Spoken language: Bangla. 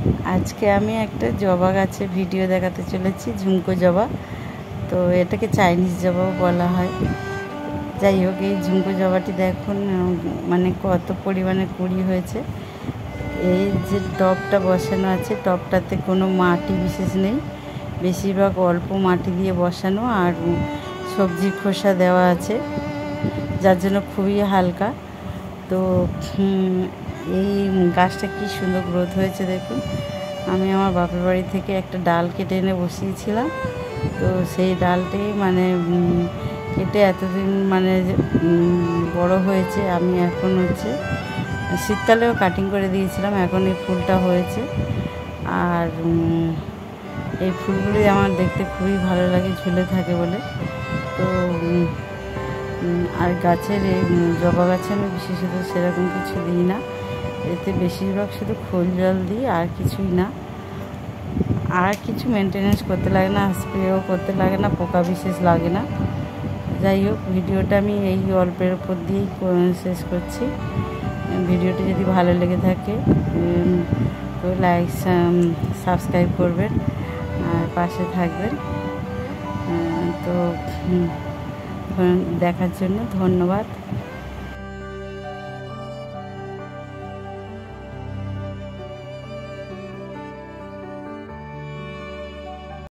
আজকে আমি একটা জবা গাছের ভিডিও দেখাতে চলেছি, ঝুমকো জবা। তো এটাকে চাইনিজ জবাও বলা হয়। যাই হোক, এই ঝুমকো জবাটি দেখুন মানে কত পরিমাণে কুড়ি হয়েছে। এই যে টবটা বসানো আছে, টবটাতে কোনো মাটি বিশেষ নেই, বেশিরভাগ অল্প মাটি দিয়ে বসানো, আর সবজির খোসা দেওয়া আছে, যার জন্য খুবই হালকা। তো এই গাছটা কি সুন্দর গ্রোথ হয়েছে দেখুন। আমি আমার বাপের বাড়ি থেকে একটা ডাল কেটে এনে বসিয়েছিলাম। তো সেই ডালটি মানে কেটে এতদিন মানে বড় হয়েছে। আমি এখন শীতকালেও কাটিং করে দিয়েছিলাম, এখন এই ফুলটা হয়েছে। আর এই ফুলগুলি আমার দেখতে খুবই ভালো লাগে, ঝুলে থাকে বলে। তো আর গাছের এই জবা গাছে আমি বিশেষত সেরকম কিছু দিই না, এতে বেশিরভাগ শুধু খোল জল দিই, আর কিছুই না। আর কিছু মেনটেনেন্স করতে লাগে না, স্প্রেও করতে লাগে না, পোকা বিশেষ লাগে না। যাই হোক, ভিডিওটা আমি এই অল্পের উপর দিয়েই শেষ করছি। ভিডিওটি যদি ভালো লেগে থাকে তো লাইক সাবস্ক্রাইব করবেন আর পাশে থাকবেন। তো দেখার জন্য ধন্যবাদ।